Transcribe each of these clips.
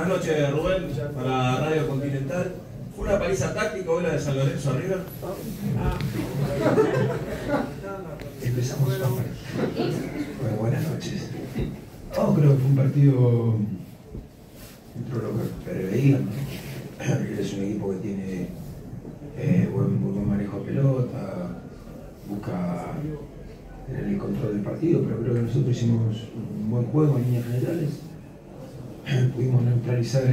Buenas noches, Rubén, para Radio Continental. ¿Fue una paliza táctica hoy la de San Lorenzo a River? Empezamos. Bueno, buenas noches. Creo que fue un partido dentro de lo que preveían. River es un equipo que tiene buen manejo de pelota, busca tener el control del partido, pero creo que nosotros hicimos un buen juego en líneas generales. Pudimos neutralizar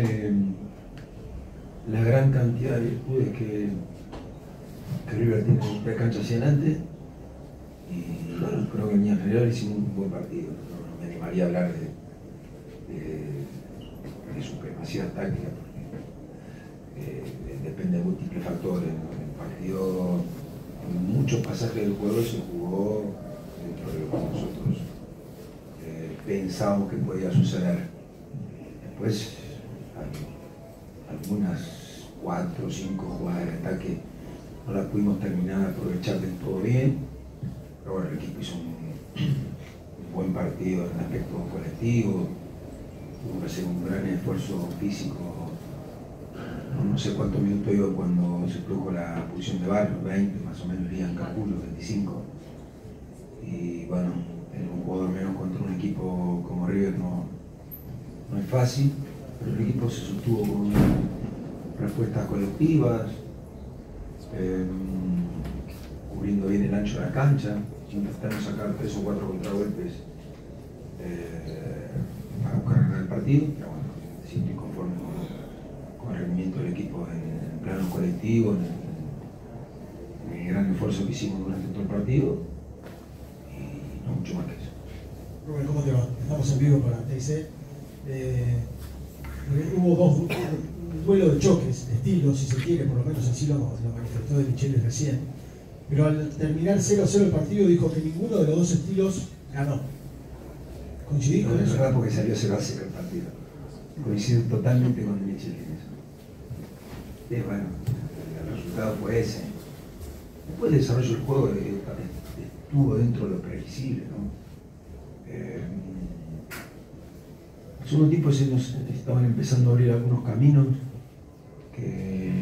la gran cantidad de virtudes que River tiene de cancha hacia adelante. Y bueno, creo que en líneas generales hicimos un buen partido. No me animaría a hablar de supremacía táctica, porque depende de múltiples factores, ¿no? El partido, en muchos pasajes del juego se jugó dentro de lo que nosotros pensábamos que podía suceder. Después hay algunas 4 o 5 jugadas de ataque no las pudimos terminar de aprovechar del todo bien, pero bueno, el equipo hizo un buen partido en el aspecto colectivo. Tuvo que hacer un gran esfuerzo físico. No sé cuántos minutos iba cuando se produjo la expulsión de Barrios, 20 más o menos, irían calculo, 25. Y bueno, en un jugador menos contra un equipo como River no es fácil, pero el equipo se sostuvo con respuestas colectivas, cubriendo bien el ancho de la cancha, intentando sacar 3 o 4 contragolpes para buscar ganar el partido, pero bueno, siento inconforme con el rendimiento del equipo en el plano colectivo, en el gran esfuerzo que hicimos durante todo el partido, y no mucho más que eso. Rubén, ¿cómo te va? Estamos en vivo para TIC. Hubo un duelo de choques, de estilos, si se quiere, por lo menos así lo manifestó De Michelis recién. Pero al terminar 0-0 el partido dijo que ninguno de los dos estilos ganó. ¿Coincidís con eso? Es verdad, porque salió 0-0 el partido. Coincido totalmente con De Michelis en eso. Y bueno, el resultado fue ese. Después del desarrollo del juego estuvo dentro de lo previsible, ¿no? En el segundo tiempo se nos estaban empezando a abrir algunos caminos que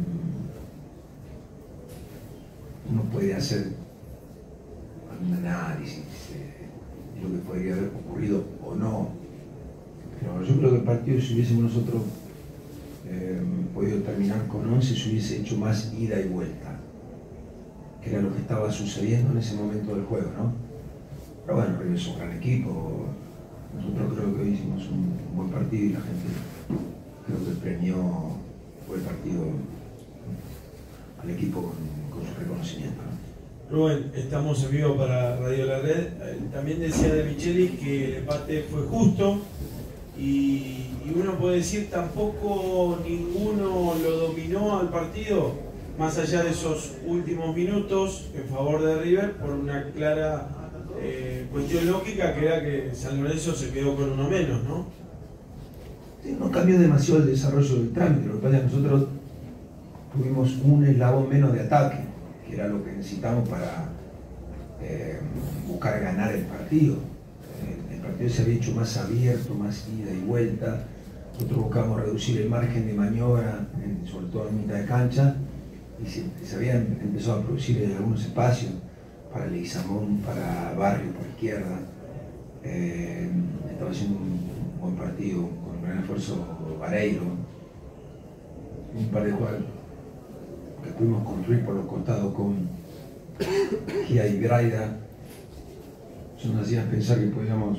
uno puede hacer un análisis de lo que podría haber ocurrido o no. Pero yo creo que el partido, si hubiésemos nosotros podido terminar con 11, se hubiese hecho más ida y vuelta, que era lo que estaba sucediendo en ese momento del juego, ¿no? Pero bueno, River es un gran equipo. Nosotros creo que hoy hicimos un buen partido y la gente creo que premió buen partido al equipo con su reconocimiento, ¿no? Rubén, estamos en vivo para Radio La Red. También decía De Michelis que el empate fue justo y uno puede decir tampoco ninguno lo dominó al partido, más allá de esos últimos minutos en favor de River, por una clara cuestión lógica, que era que San Lorenzo se quedó con uno menos, ¿no? Sí, no cambió demasiado el desarrollo del trámite. Lo que pasa es que nosotros tuvimos un eslabón menos de ataque, que era lo que necesitamos para buscar ganar el partido. El partido se había hecho más abierto, más ida y vuelta. Nosotros buscamos reducir el margen de maniobra, sobre todo en mitad de cancha, y se habían empezado a producir algunos espacios para Leguizamón, para Barrio por izquierda. Estaba haciendo un buen partido, con un gran esfuerzo Vareiro. Un par de jugadas que pudimos construir por los costados con Gia y Braida. Eso nos hacía pensar que podíamos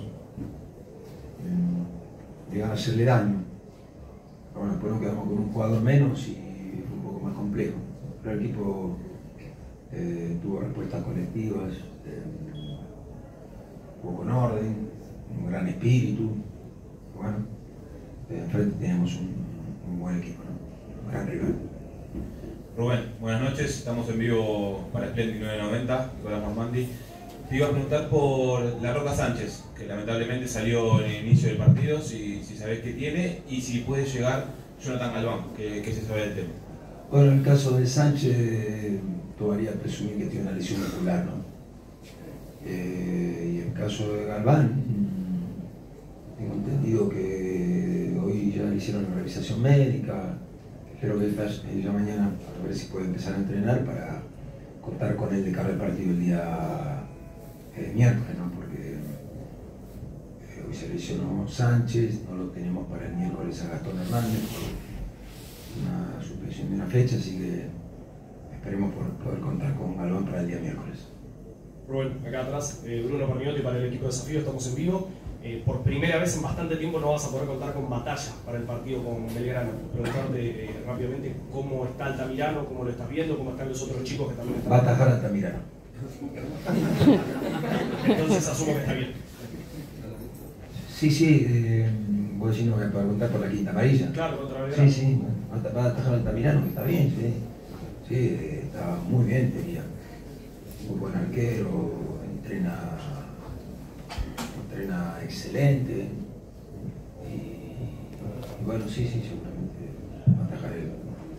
llegar a hacerle daño. Pero bueno, después nos quedamos con un jugador menos y fue un poco más complejo. Pero el equipo tuvo respuestas colectivas, jugó con orden, un gran espíritu. Bueno, enfrente tenemos un buen equipo, ¿no? Un gran rival. Rubén, buenas noches, estamos en vivo para Splendid 990, Nicolás Mormandi. Te iba a preguntar por La Roca Sánchez, que lamentablemente salió en el inicio del partido, si sabés qué tiene y si puede llegar Jonathan Galván, que se sabe del tema. Bueno, en el caso de Sánchez, todavía presumir que tiene una lesión muscular, ¿no? Y en el caso de Galván, tengo entendido que hoy ya hicieron una revisación médica. Espero que ya mañana a ver si puede empezar a entrenar para contar con él de cara al partido el día miércoles, ¿no? Porque hoy se lesionó Sánchez, no lo tenemos para el miércoles a Gastón Hernández por una suspensión de una fecha, así que esperemos poder contar con Galván para el día miércoles. Rubén, acá atrás, Bruno Permiotti para el equipo de Desafío, estamos en vivo. Por primera vez en bastante tiempo no vas a poder contar con Batalla para el partido con Belgrano. Preguntarte rápidamente cómo está Altamirano, cómo lo estás viendo, cómo están los otros chicos que también están. Va a atajar a Altamirano. Entonces asumo que está bien. Sí, vos decís no me preguntar por la quinta amarilla. Claro, contra Belgrano. Sí, va a atajar a Altamirano, que está bien, sí, está muy bien, tenía muy buen arquero, entrena excelente y bueno, sí, seguramente va a atajar él.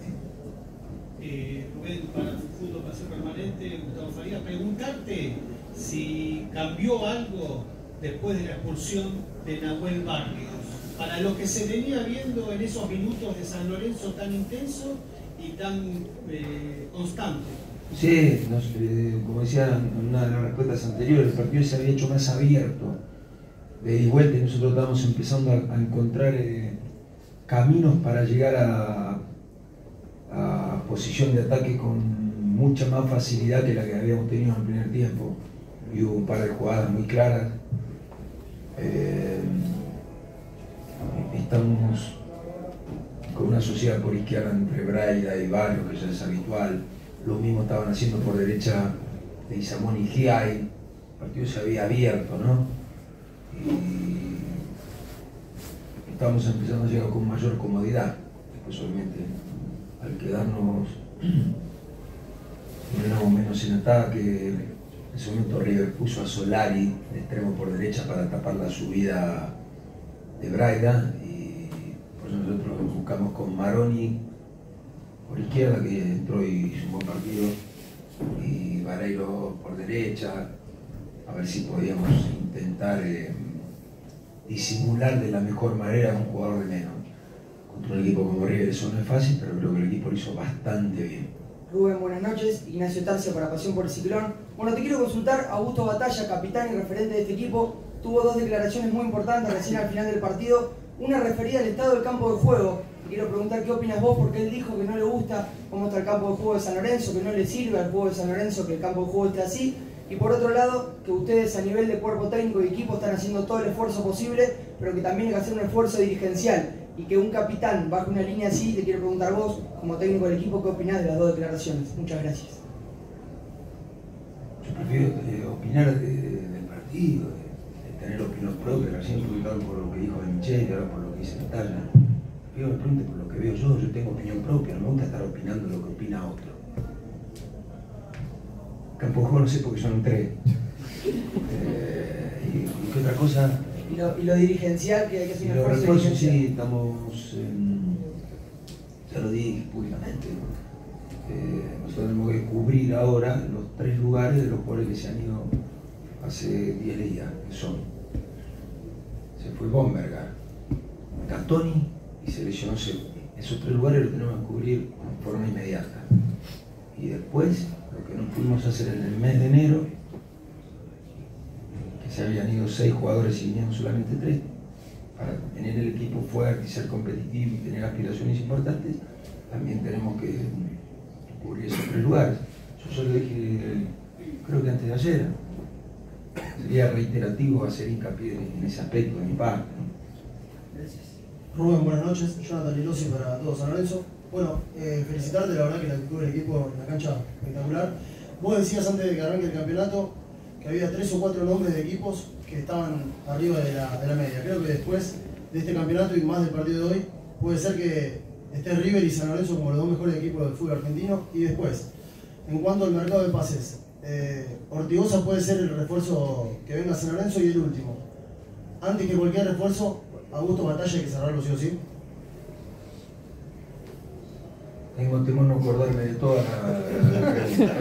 Rubén, para tu fútbol Pasión Permanente, Gustavo Farías, preguntarte si cambió algo después de la expulsión de Nahuel Barrios, para lo que se venía viendo en esos minutos de San Lorenzo tan intenso y tan constante. Sí, como decía en una de las respuestas anteriores, el partido se había hecho más abierto, de ida y vuelta, y nosotros estábamos empezando a encontrar caminos para llegar a posición de ataque con mucha más facilidad que la que habíamos tenido en el primer tiempo, y hubo un par de jugadas muy claras. Estamos con una sociedad por izquierda entre Braida y Barrio, que ya es habitual. Lo mismo estaban haciendo por derecha de Isamón y Giai. El partido se había abierto, ¿no? Y estábamos empezando a llegar con mayor comodidad. Después, obviamente, al quedarnos menos en ataque, en ese momento River puso a Solari de extremo por derecha para tapar la subida de Braida, y por eso nosotros buscamos con Maroni por izquierda, que entró y hizo un buen partido, y Vareiro por derecha, a ver si podíamos intentar disimular de la mejor manera a un jugador de menos. Contra un equipo como River eso no es fácil, pero creo que el equipo lo hizo bastante bien. Rubén, buenas noches. Ignacio Tarcia para Pasión por el Ciclón. Bueno, te quiero consultar. Augusto Batalla, capitán y referente de este equipo, tuvo dos declaraciones muy importantes recién al final del partido. Una referida al estado del campo de juego. Te quiero preguntar qué opinas vos, porque él dijo que no le gusta cómo está el campo de juego de San Lorenzo, que no le sirve al juego de San Lorenzo que el campo de juego esté así. Y por otro lado, que ustedes a nivel de cuerpo técnico y equipo están haciendo todo el esfuerzo posible, pero que también hay que hacer un esfuerzo dirigencial. Y que un capitán baje una línea así, te quiero preguntar vos, como técnico del equipo, ¿qué opinás de las dos declaraciones? Muchas gracias. Yo prefiero opinar del partido, de tener opinión propia, recién preguntado por lo que dijo de Michel y ahora por lo que dice Batalla. Yo me pregunto por lo que veo yo tengo opinión propia, no me gusta estar opinando lo que opina otro. Campo de juego no sé porque yo no entré. ¿Y qué otra cosa? Y lo dirigencial, que hay que hacer un esfuerzo refuerzos, dirigencial. sí, estamos, ya lo dije públicamente, nosotros tenemos que cubrir ahora los 3 lugares de los jugadores que se han ido hace 10 días, que son, se fue Bomberga, Catoni y se lesionó Seguti. Esos 3 lugares los tenemos que cubrir en forma inmediata. Y después, lo que no pudimos hacer en el mes de enero, se habían ido 6 jugadores y vinieron solamente 3, para tener el equipo fuerte y ser competitivo y tener aspiraciones importantes, también tenemos que cubrir esos 3 lugares. Yo solo dije, creo que antes de ayer, sería reiterativo hacer hincapié en ese aspecto de mi parte, ¿no? Gracias. Rubén, buenas noches. Jonathan Lilosi para todo San Lorenzo. Bueno, felicitarte, la verdad que la actitud del equipo en la cancha espectacular. Vos decías antes de que arranque el campeonato que había 3 o 4 nombres de equipos que estaban arriba de la media. Creo que después de este campeonato y más del partido de hoy, puede ser que esté River y San Lorenzo como los 2 mejores equipos del fútbol argentino. Y después, en cuanto al mercado de pases, Ortigosa puede ser el refuerzo que venga a San Lorenzo, y el último. Antes que cualquier refuerzo, Augusto Batalla hay que cerrarlo sí o sí. Tengo no acordarme de toda la pregunta.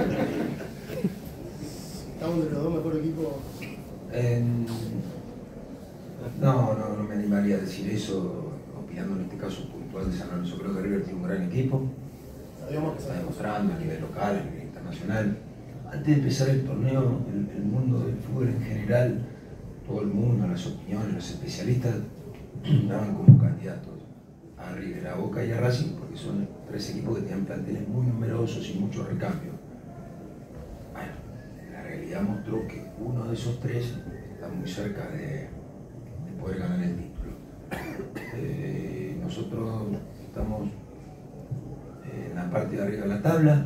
Estamos entre los 2 mejores equipos. No me animaría a decir eso. mirando en este caso puntual de San Lorenzo, creo que River tiene un gran equipo, está demostrando a nivel local, a nivel internacional. Antes de empezar el torneo, el mundo del fútbol en general, todo el mundo, las opiniones, los especialistas, daban como candidatos a River, a Boca y a Racing, porque son tres equipos que tenían planteles muy numerosos y mucho recambio. Bueno, la realidad mostró que uno de esos tres está muy cerca de poder ganar el título. Nosotros estamos en la parte de arriba de la tabla,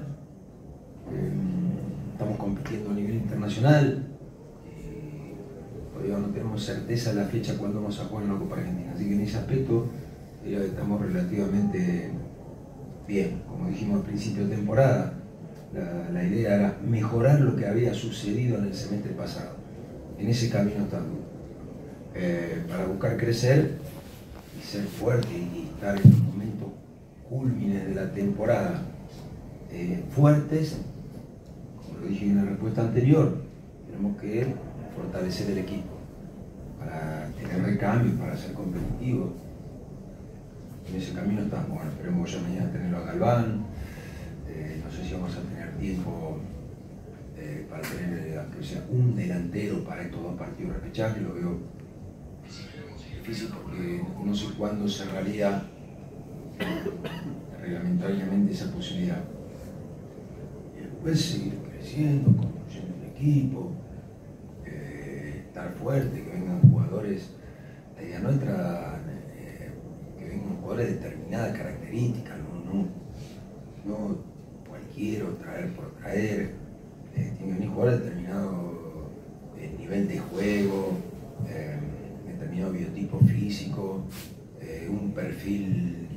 estamos compitiendo a nivel internacional, todavía no tenemos certeza de la fecha cuando vamos a jugar en la Copa Argentina, así que en ese aspecto estamos relativamente bien. Como dijimos al principio de temporada, la idea era mejorar lo que había sucedido en el semestre pasado. En ese camino estamos, para buscar crecer y ser fuerte y estar en los momentos cúlmines de la temporada fuertes. Como lo dije en la respuesta anterior, tenemos que fortalecer el equipo para tener recambio, para ser competitivos. En ese camino estamos. Bueno, esperemos ya mañana tenerlo a Galván. No sé si vamos a tener tiempo para tener aunque sea un delantero para estos dos partidos de repechaje. Lo veo difícil porque no sé cuándo cerraría reglamentariamente esa posibilidad. Y después seguir creciendo, construyendo el equipo, estar fuerte, que vengan jugadores. La idea nuestra, que vengan jugadores de determinada característica, no cualquiera traer por traer. Tiene que venir jugadores de determinado nivel de juego, determinado biotipo físico, un perfil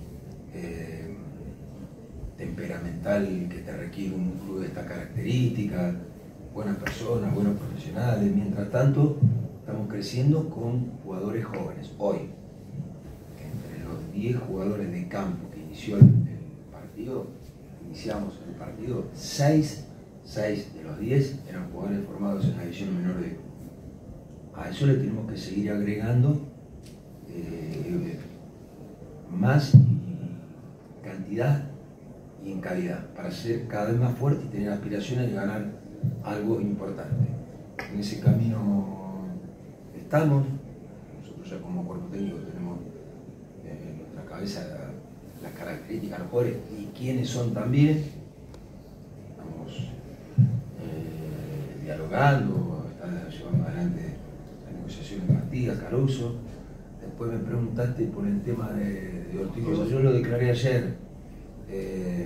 temperamental que te requiere un club de esta característica, buenas personas, buenos profesionales. Mientras tanto, estamos creciendo con jugadores jóvenes. Hoy, entre los 10 jugadores de campo que inició el partido, iniciamos el partido, 6 de los 10 eran jugadores formados en la división menor de. A eso le tenemos que seguir agregando más cantidad y en calidad para ser cada vez más fuerte y tener aspiraciones de ganar algo importante. En ese camino estamos. Nosotros ya como cuerpo técnico tenemos en nuestra cabeza las características de los jugadores y quiénes son también. Estamos dialogando, está llevando adelante la negociación de Matías, Caruso. Después me preguntaste por el tema de Ortiz. Yo lo declaré ayer. Él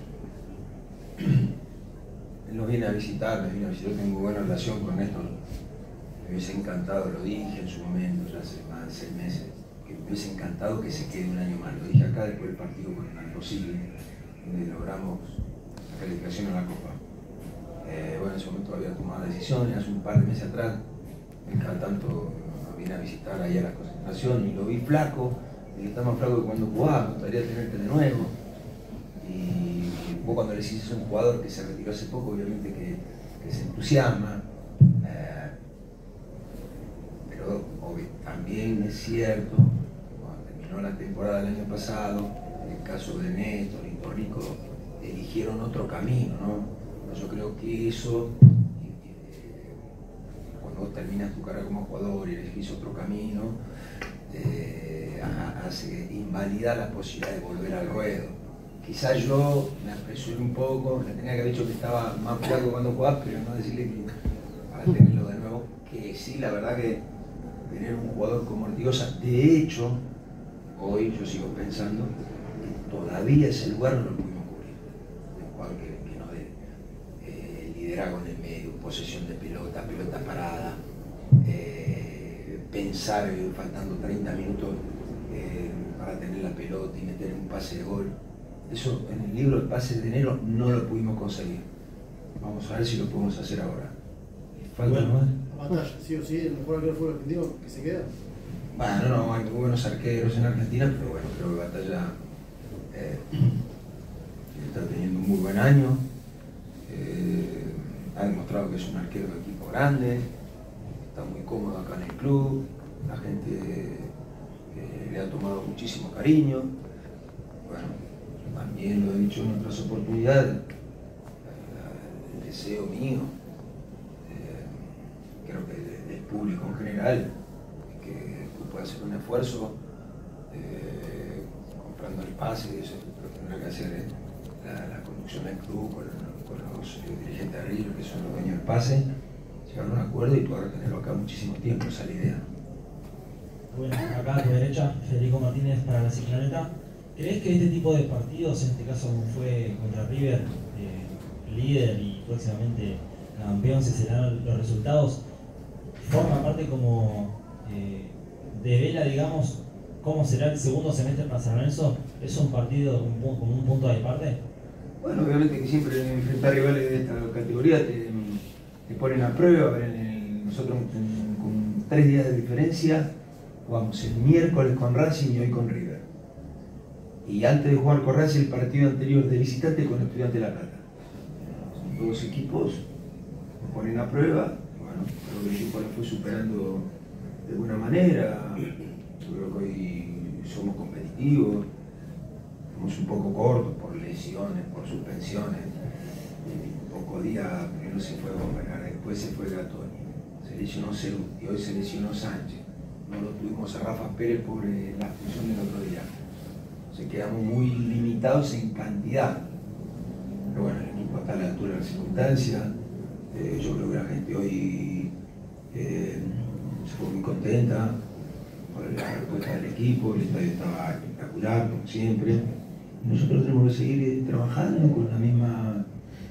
nos viene a visitar, tengo buena relación con Néstor. Me hubiese encantado, lo dije en su momento, ya hace más de 6 meses, que me hubiese encantado que se quede un año más. Lo dije acá después del partido con el Imposible, donde logramos la calificación a la Copa. Bueno, en ese momento había tomado decisiones, hace un par de meses atrás, cada tanto nos viene a visitar ahí a la concentración y lo vi flaco, y está más flaco que cuando jugaba, me gustaría tenerte de nuevo. Y vos cuando le decís a un jugador que se retiró hace poco, obviamente que se entusiasma, pero también es cierto, cuando terminó la temporada del año pasado, en el caso de Néstor y Torrico, eligieron otro camino, ¿no? Yo creo que eso, cuando vos terminas tu carrera como jugador y elegís otro camino, hace invalidar la posibilidad de volver al ruedo. Quizás yo me apresuré un poco, le tenía que haber dicho que estaba más flaco cuando jugaba, pero no decirle que para tenerlo de nuevo, que sí, la verdad que tener un jugador como Ortigosa, de hecho, hoy yo sigo pensando que todavía ese lugar no lo pudimos cubrir. Un jugador que nos dé liderazgo en el medio, posesión de pelota, pelota parada, pensar faltando 30 minutos para tener la pelota y meter un pase de gol. Eso en el libro El pase de enero no lo pudimos conseguir. Vamos a ver si lo podemos hacer ahora. ¿Falta nomás? Batalla, sí o sí, el mejor arquero fue el argentino que se queda. Bueno, no, hay muy buenos arqueros en Argentina, pero bueno, creo que Batalla está teniendo un muy buen año. Ha demostrado que es un arquero de equipo grande, está muy cómodo acá en el club, la gente le ha tomado muchísimo cariño. Bueno, también lo he dicho en otras oportunidades, el deseo mío, creo que del público en general, que tú puedas hacer un esfuerzo comprando el pase, eso lo tendrá que hacer la conducción del club con los dirigentes de River, que son los dueños del pase, llegar a un acuerdo y poder tenerlo acá muchísimo tiempo, esa es la idea. Bueno, acá a tu derecha, Federico Martínez para la Cicloneta. ¿Crees que este tipo de partidos, en este caso como fue contra River, líder y próximamente campeón, se serán los resultados, forma parte como de vela, digamos, cómo será el segundo semestre para San Lorenzo? ¿Es un partido como un punto de parte? Bueno, obviamente que siempre enfrentar rivales de esta categoría te ponen a prueba. Nosotros con 3 días de diferencia jugamos el miércoles con Racing y hoy con River. Y antes de jugar con Racing, el partido anterior de visitante con Estudiantes de La Plata. Son 2 equipos que ponen a prueba. Bueno, creo que el equipo lo fue superando de alguna manera. Yo creo que hoy somos competitivos. Estamos un poco cortos por lesiones, por suspensiones. Pocos días, primero se fue Bombergar, después se fue Gatoni, se lesionó Ceruti, hoy se lesionó Sánchez. No lo tuvimos a Rafa Pérez por la expulsión del otro día. Se quedamos muy limitados en cantidad. Pero bueno, el equipo está a la altura de las circunstancias. Yo creo que la gente hoy se fue muy contenta por la respuesta del equipo. El estadio estaba espectacular, como siempre. Nosotros tenemos que seguir trabajando con la misma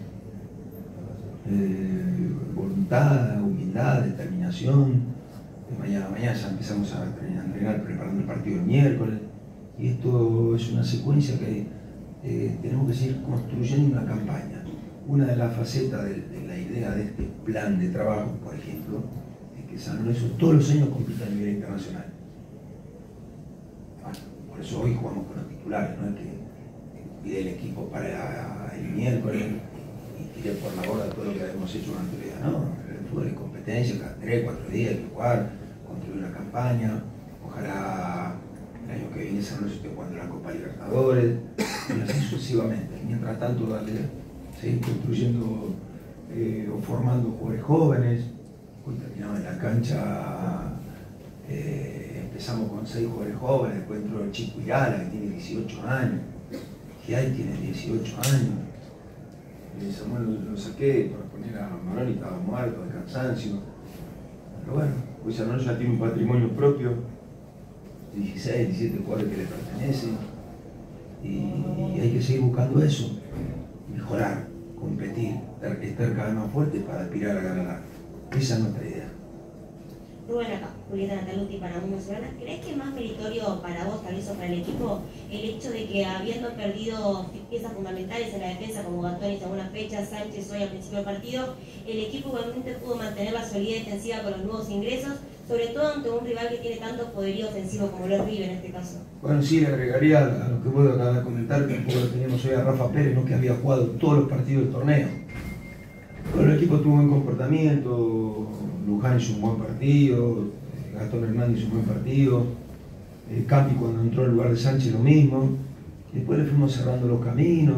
voluntad, humildad, determinación. De mañana a mañana ya empezamos a entrenar preparando el partido el miércoles. Y esto es una secuencia que tenemos que seguir construyendo una campaña. Una de las facetas de la idea de este plan de trabajo, por ejemplo, es que San Lorenzo todos los años compita a nivel internacional. Bueno, por eso hoy jugamos con los titulares, no es que pide el equipo para el miércoles y tire por la borda todo lo que hemos hecho durante el día. No, el fútbol es competencia, cada 3, 4 días hay que jugar, construir una campaña. Ojalá el año que viene San Lorenzo esté jugando la Copa Libertadores, y así sucesivamente. Mientras tanto, seguir construyendo o formando jugadores jóvenes. Hoy terminamos en la cancha, empezamos con 6 jugadores jóvenes, después entró el Chico Irala, que tiene 18 años. Giai tiene 18 años. Samuel lo saqué para poner a Maroni, estaba muerto de cansancio. Pero bueno, hoy San Lorenzo ya tiene un patrimonio propio, 16, 17 jugadores que le pertenecen. Y hay que seguir buscando eso, mejorar, competir, estar cada vez más fuerte para aspirar a ganar. Esa es nuestra idea. Rubén acá, Julieta Nataluti para Mundo Ciudadana. ¿Crees que es más meritorio para vos, tal vez, o para el equipo, el hecho de que habiendo perdido piezas fundamentales en la defensa como Gatoni en algunas fechas, Sánchez hoy al principio del partido, el equipo igualmente pudo mantener la solidez defensiva con los nuevos ingresos, sobre todo ante un rival que tiene tanto poderío ofensivo como lo es River en este caso? Bueno, sí, le agregaría a lo que puedo acá de comentar, que un poco lo teníamos hoy a Rafa Pérez, ¿no? Que había jugado todos los partidos del torneo. Bueno, el equipo tuvo un buen comportamiento, Luján hizo un buen partido, Gastón Hernández hizo un buen partido, Campi cuando entró en lugar de Sánchez lo mismo. Después le fuimos cerrando los caminos,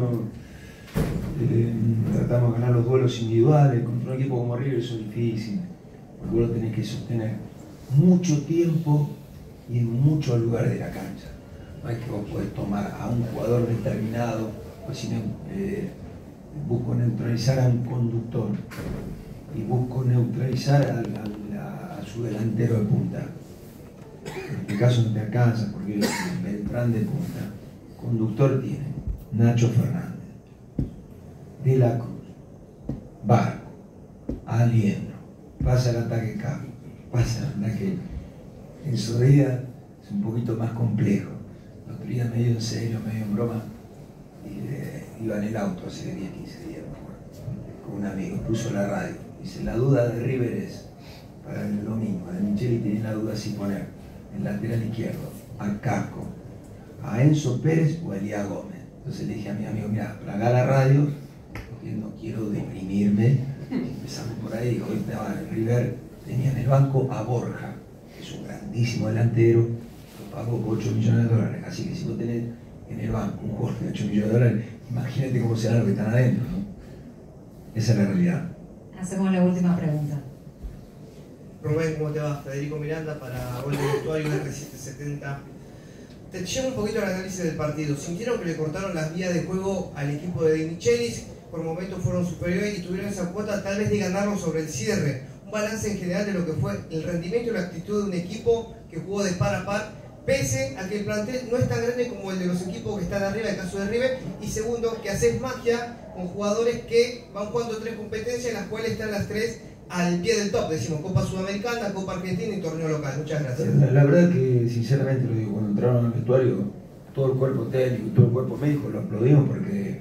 tratamos de ganar los duelos individuales. Contra un equipo como River eso es difícil, porque vos lo tenés que sostener mucho tiempo y en muchos lugares de la cancha. No es que vos podés tomar a un jugador determinado, pues si no, busco neutralizar a un conductor y busco neutralizar a su delantero de punta. En este caso no te alcanza porque Beltrán de punta. Conductor tiene Nacho Fernández, De la Cruz, Barco, Aliendro, pasa el ataque Campi, pasa el ataque. En su día es un poquito más complejo. Lo quería medio en serio, medio en broma. Iba en el auto hace 10, 15 días, con un amigo, puso la radio. Dice, la duda de River es, para el domingo, de Micheli tenía la duda si poner el lateral izquierdo a Casco, a Enzo Pérez o a Elías Gómez. Entonces le dije a mi amigo, mira, plaga la radio, porque no quiero deprimirme. Empezamos por ahí, hoy estaba River, tenía en el banco a Borja, que es un grandísimo delantero, lo pagó por 8 millones de dólares. Así que si vos tenés en el banco un jugador de 8 millones de dólares, imagínate cómo serán los que están adentro, ¿no? Esa es la realidad. Hacemos la última pregunta. Rubén, ¿cómo te va? Federico Miranda para Gol de Vestuario R770. Te llevo un poquito al análisis del partido. ¿Sintieron que le cortaron las vías de juego al equipo de De Michelis? Por momentos fueron superiores y tuvieron esa cuota tal vez de ganarlo sobre el cierre. Un balance en general de lo que fue el rendimiento y la actitud de un equipo que jugó de par a par, pese a que el plantel no es tan grande como el de los equipos que están arriba, el caso de River. Y segundo, que haces magia con jugadores que van jugando 3 competencias en las cuales están las 3 al pie del top, decimos Copa Sudamericana, Copa Argentina y torneo local. Muchas gracias. La verdad que sinceramente lo digo, cuando entraron al vestuario, todo el cuerpo técnico, todo el cuerpo médico lo aplaudimos porque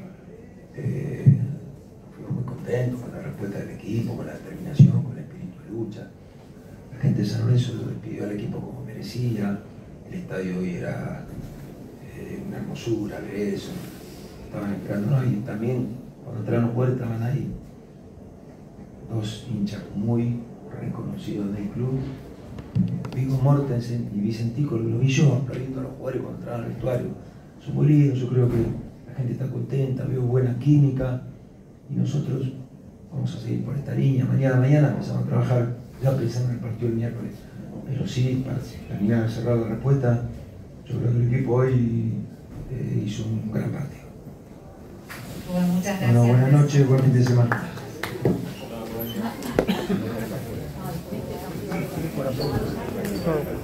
fuimos muy contentos con la respuesta del equipo, con la determinación, con el espíritu de lucha. La gente de San Lorenzo lo despidió al equipo como merecía, el estadio hoy era una hermosura, ver eso, estaban esperándonos y también cuando entraron a puerta estaban ahí 2 hinchas muy reconocidos del club, Viggo Mortensen y Vicentico, lo vi yo aplaudiendo a los jugadores cuando entraban al vestuario. Son muy lindos, yo creo que la gente está contenta, veo buena química y nosotros vamos a seguir por esta línea. Mañana empezamos a trabajar ya pensando en el partido del miércoles. Pero sí, para terminar de cerrar la respuesta, yo creo que el equipo hoy hizo un gran partido. Bueno, muchas gracias. Bueno, buenas noches, buen fin de semana. Oh.